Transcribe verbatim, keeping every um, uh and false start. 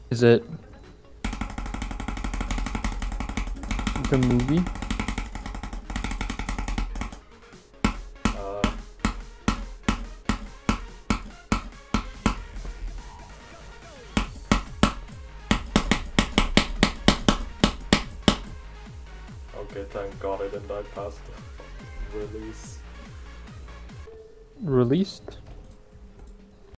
Is it the movie? Uh, okay, thank God I didn't die past the release. Released?